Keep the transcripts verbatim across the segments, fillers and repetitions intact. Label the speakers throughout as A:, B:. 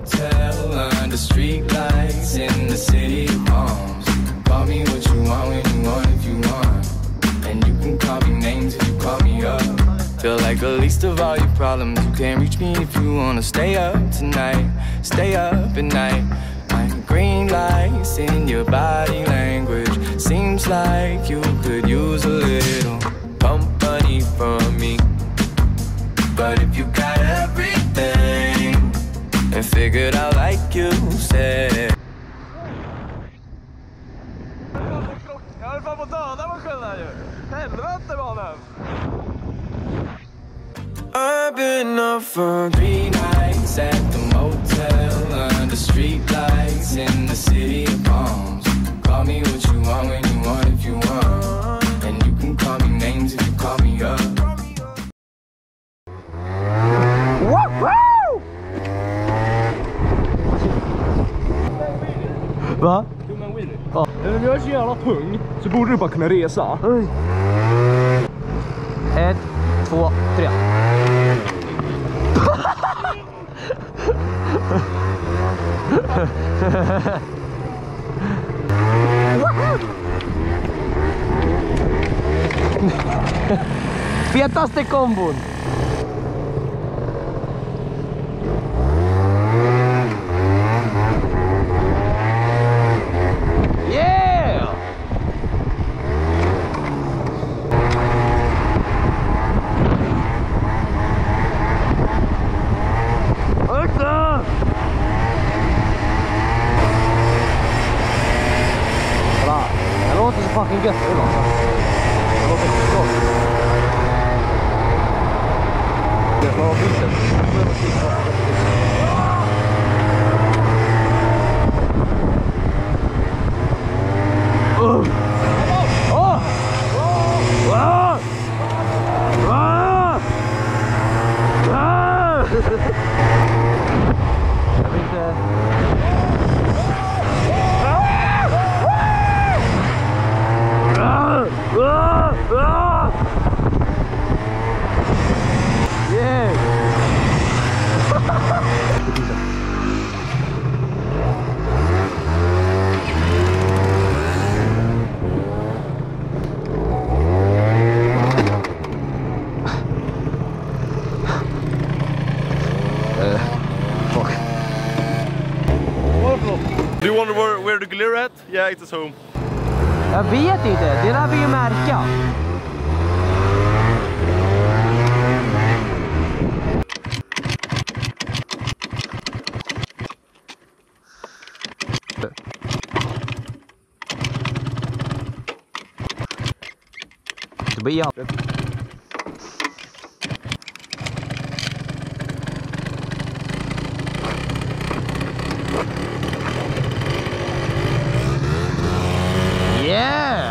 A: motel under street lights in the city of palms. Call me what you want when you want if you want. And you can call me names if you call me up. Feel like the least of all your problems. You can't reach me if you wanna stay up tonight. Stay up at night. Like green lights in your body language. Seems like you could use a little company from me. But if you got everything and figured out like you said.
B: Jag höll fan på att döda mig själv här ju. Helvete mannen.
A: I've been up for three nights at the motel under street lights in the city of palms. Call me what you want when you want if you want. And you can call me names if you call me up.
B: Va? Ja. Om jag är så jävla tung så borde du bara kunna resa. Oj. Ett, två, tre. Fetaste kombon. Det låter så fucking gött det låter. Det låter så gott. Det var bilen. Jag vill inte...
C: Do you wonder where, where the glitter at? Yeah, it's home.
B: Jag vet inte, det där vill ju märka. Det blir alltid. Yeah!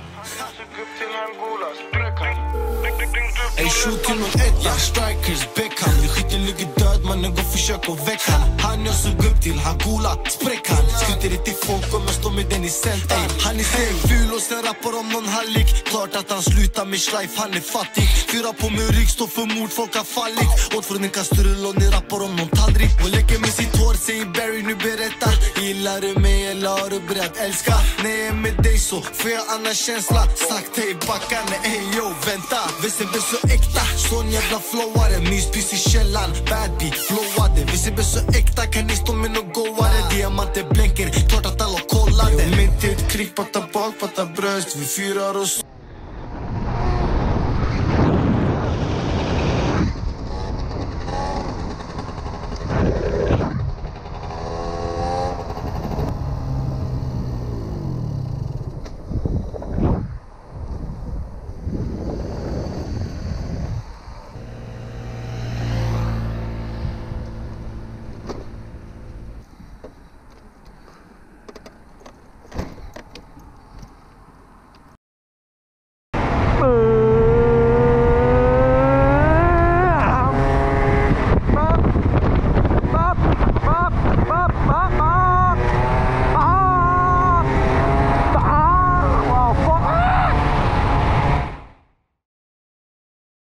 D: Ey, shoot till någon ett, ja, strikers, Beckham. Vi skiter ligger död, mannen går försök och väcka han. Han jag såg upp till, han gola, spräck han. Skjuter det till folk om jag står med den i centrum. Han är stenful och sen rappar om någon hallick. Klart att han slutar med schleif, han är fattig. Fyra på min rygg, står för mord, folk har fallit. Åt från en kastrull och ni rappar om någon tallrik. Och leker med sitt hår, säger Barry, nu berätta. Gillar du mig eller har du börjat älska? När jag är med dig så får jag annan känsla. Sagt hej backa, nej ey yo, vänta. Visst är så äkta, sån jävla floware. Myspys i källan, bad beat, flowade. Visst är så äkta, kan ni stå med någon goare? Diamanter blänker, klart att alla kollade. Mitt i ett krig, patta bak, patta bröst. Vi fyrar oss.